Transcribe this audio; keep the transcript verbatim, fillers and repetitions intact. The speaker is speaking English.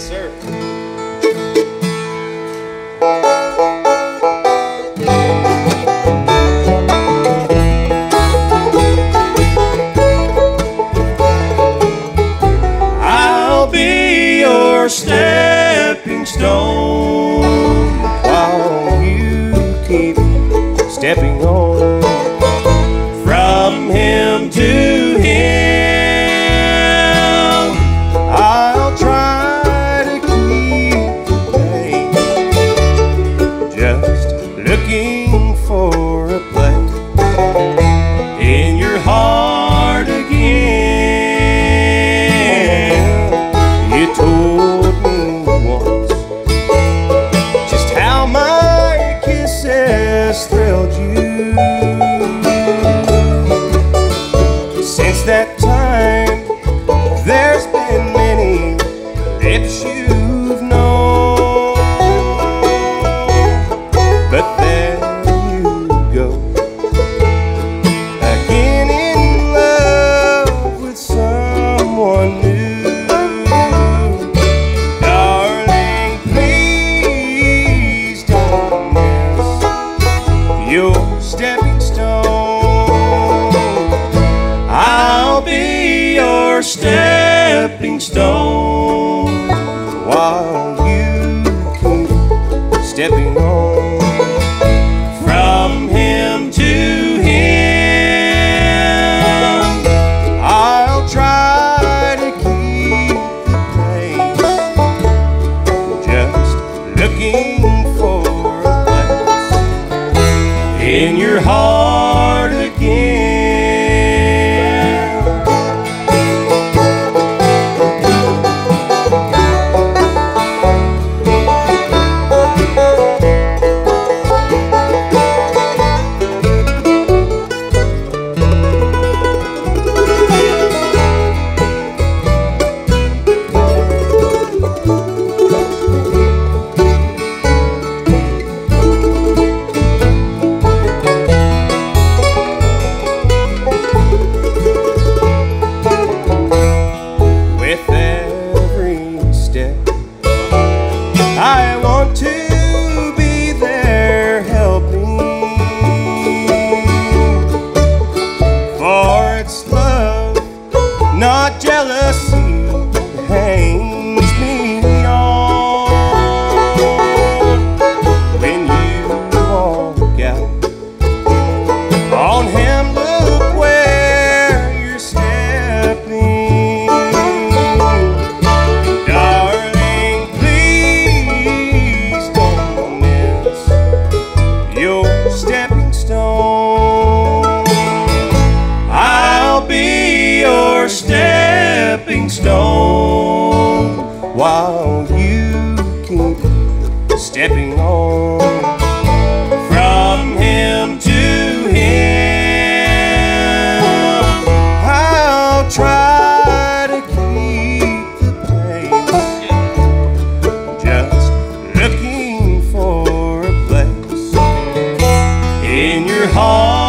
Yes, sir. I'll be your stepping stone while you keep stepping on. From him to him, I'll try to keep the pace, just looking for a place in your heart again. You told me once just how my kisses thrilled you. Since that time, there's been many lips you've known, but there you go, again in love with someone new. Darling, please don't miss your stepping stone. I'll be your stepping stone while you keep stepping on. from him to him. I'll try to keep the pace, just looking for a place In your heart again. With every step, I want to be there helping, for it's love, not jealousy, that hangs me on. When you walk out on him, look where you're stepping. Darling, please don't miss your stepping stone. I'll be your stepping stone While you keep stepping on. from him to him. I'll try to keep the pace, just looking for a place In your heart